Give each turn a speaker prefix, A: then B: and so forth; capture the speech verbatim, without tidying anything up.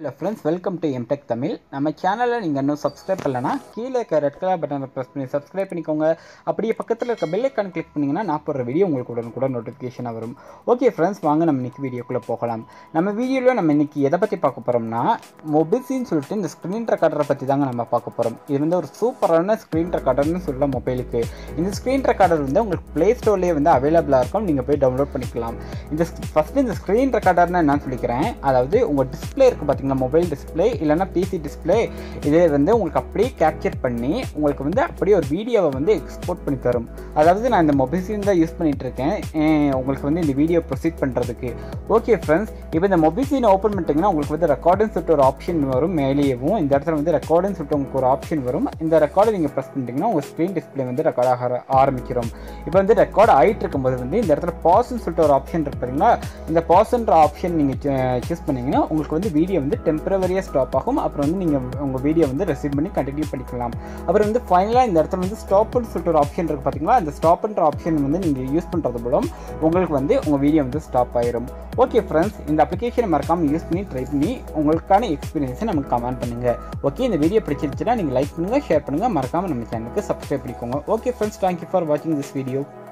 A: Hello friends, welcome to M Tech Tamil. நம்ம சேனலை நீங்கள் இன்னும் சப்ஸ்கிரைப் பண்ணலனா கீழே இருக்க ரெட் கலர் பட்டனை ப்ரெஸ் பண்ணி சப்ஸ்கிரைப் பண்ணிக்கோங்க. அப்படியே பக்கத்தில் இருக்க பெல் ஐக்கான் கிளிக் பண்ணிங்கன்னா நான் போடுற வீடியோ உங்களுக்கு உடனுக்குடன் நோட்டிஃபிகேஷனாக வரும். ஓகே ஃப்ரெண்ட்ஸ், வாங்க நம்ம இன்றைக்கி வீடியோக்குள்ளே போகலாம். நம்ம வீடியோவில் நம்ம இன்றைக்கி எதை பற்றி பார்க்க போகிறோம்னா, மொபிசின்னு சொல்லிட்டு இந்த ஸ்க்ரீன் ரெக்கார்டரை பற்றி தாங்க நம்ம பார்க்க போகிறோம். இது வந்து ஒரு சூப்பரான ஸ்க்ரீன் ரெக்கார்டர்னு சொல்லலாம் மொபைலுக்கு. இந்த ஸ்க்ரீன் ரெக்கார்டர் வந்து உங்களுக்கு ப்ளே ஸ்டோர்லேயே வந்து அவைலபிளாக இருக்கும், நீங்கள் போய் டவுன்லோட் பண்ணிக்கலாம். இந்த ஃபஸ்ட்டு இந்த ஸ்க்ரீன் ரெக்கார்டர்னு என்னன்னு சொல்லிக்கிறேன். அதாவது உங்கள் டிஸ்பிளே இருக்குது பார்த்தீங்கன்னா, மொபைல் டிஸ்பிளே இல்லைனா பிசி டிஸ்பிளே, இதை வந்து உங்களுக்கு அப்படியே கேப்சர் பண்ணி உங்களுக்கு வந்து அப்படியே ஒரு வீடியோவை வந்து எக்ஸ்போர்ட் பண்ணி தரும். அதாவது நான் இந்த மொபிசின் தான் யூஸ் பண்ணிகிட்டு இருக்கேன் உங்களுக்கு வந்து இந்த வீடியோ ப்ரொசீட் பண்ணுறதுக்கு. ஓகே ஃப்ரெண்ட்ஸ், இப்போ இந்த மொபிசினை ஓப்பன் பண்ணிட்டீங்கன்னா உங்களுக்கு வந்து ரெக்கார்டுன்னு சொல்லிட்டு ஒரு ஆப்ஷன் வரும். மேலேயும் இந்த இடத்துல வந்து ரெக்கார்டுன்னு சொல்லிட்டு உங்களுக்கு ஒரு ஆப்ஷன் வரும். இந்த ரெக்கார்டை நீங்கள் ப்ரெஸ் பண்ணிட்டீங்கன்னா உங்கள் ஸ்க்ரீன் டிஸ்பிளே வந்து ரெக்கார்ட் ஆக ஆரம்பிக்கிறோம். இப்போ வந்து ரெக்கார்ட் ஆகிட்டு இருக்கும்போது வந்து இந்த இடத்துல பாஸ்ன்னு சொல்லிட்டு ஒரு ஆப்ஷன் இருக்கு பார்த்தீங்களா, இந்த பாஸ்ன்ற ஆப்ஷன் நீங்கள் சூஸ் பண்ணிங்கன்னா உங்களுக்கு வந்து வீடியோ வந்து டெம்பரவரியாக ஸ்டாப் ஆகும். அப்புறம் வந்து நீங்கள் உங்கள் வீடியோ வந்து ரெசீவ் பண்ணி கண்டினியூ பண்ணிக்கலாம். அப்புறம் வந்து ஃபைனலாக இந்த இடத்துல வந்து ஸ்டாப்னு சொல்லிட்டு ஒரு ஆப்ஷன் இருக்குது பார்த்தீங்களா, அந்த ஸ்டாப்ன்ற ஆப்ஷன் வந்து நீங்கள் யூஸ் பண்ணுறது மூலம் உங்களுக்கு வந்து உங்கள் வீடியோ வந்து ஸ்டாப் ஆயிரும். ஓகே ஃப்ரெண்ட்ஸ், இந்த அப்ளிகேஷனை மறக்காமல் யூஸ் பண்ணி ட்ரை பண்ணி உங்களுக்கான எக்ஸ்பீரியன்ஸை நமக்கு கமெண்ட் பண்ணுங்கள். ஓகே, இந்த வீடியோ பிடிச்சிருச்சுன்னா நீங்கள் லைக் பண்ணுங்கள், ஷேர் பண்ணுங்கள், மறக்காமல் நம்ம சேனலுக்கு சப்ஸ்கிரைப் பண்ணிக்கோங்க. ஓகே ஃப்ரெண்ட்ஸ், தேங்க்யூ ஃபார் வாட்சிங் திஸ் வீடியோ.